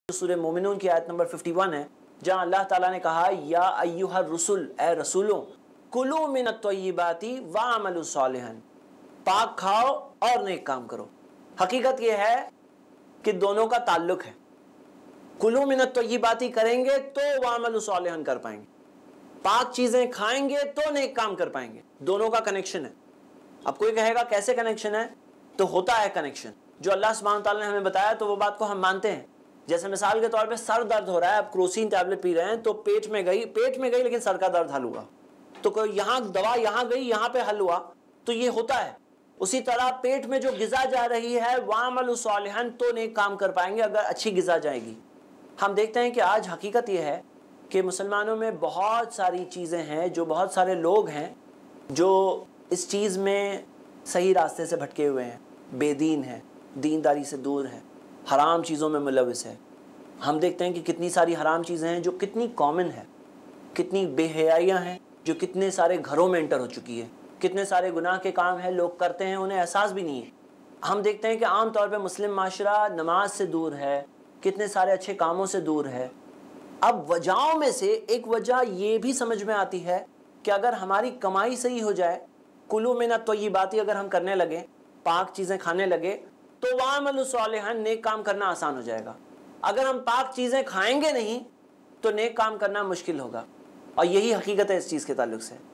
सूरह मोमिनून की आयत नंबर 51 है, जहां अल्लाह ताला ने कहा या अय्युहर रुसुल, ए रसूलों, कुलू मिनत तय्यिबाती वअमलू सालिहन, पाक खाओ और नेक काम करो। हकीकत यह है कि दोनों का ताल्लुक है। कुलू मिनत तय्यिबाती करेंगे तो वअमलू सालिहन कर पाएंगे, पाक चीजें खाएंगे तो नेक काम कर पाएंगे। दोनों का कनेक्शन है। अब कोई कहेगा कैसे कनेक्शन है, तो होता है कनेक्शन। जो अल्लाह सुब्हानहू तआला ने हमें बताया तो वो बात को हम मानते हैं। जैसे मिसाल के तौर पे सर दर्द हो रहा है, आप क्रोसिन टैबलेट पी रहे हैं तो पेट में गई लेकिन सर का दर्द हल हुआ, तो कोई यहाँ दवा यहाँ गई, यहाँ पे हल हुआ, तो ये होता है। उसी तरह पेट में जो गिज़ा जा रही है वअमलू सालिहन, तो नेक काम कर पाएंगे अगर अच्छी गिज़ा जाएगी। हम देखते हैं कि आज हकीकत यह है कि मुसलमानों में बहुत सारी चीज़ें हैं, जो बहुत सारे लोग हैं जो इस चीज़ में सही रास्ते से भटके हुए हैं, बेदीन है, दीनदारी से दूर है, हराम चीज़ों में मुलविस है। हम देखते हैं कि कितनी सारी हराम चीज़ें हैं जो कितनी कॉमन है, कितनी बेहयाइयाँ हैं जो कितने सारे घरों में एंटर हो चुकी है, कितने सारे गुनाह के काम हैं लोग करते हैं, उन्हें एहसास भी नहीं है। हम देखते हैं कि आम तौर पे मुस्लिम माशरा नमाज से दूर है, कितने सारे अच्छे कामों से दूर है। अब वजहों में से एक वजह ये भी समझ में आती है कि अगर हमारी कमाई सही हो जाए, कुलू मिनत तय्यिबाती अगर हम करने लगे, पाक चीज़ें खाने लगे, तो वअमलू सालिहन, नेक काम करना आसान हो जाएगा। अगर हम पाक चीज़ें खाएंगे नहीं तो नेक काम करना मुश्किल होगा। और यही हकीकत है इस चीज़ के ताल्लुक से।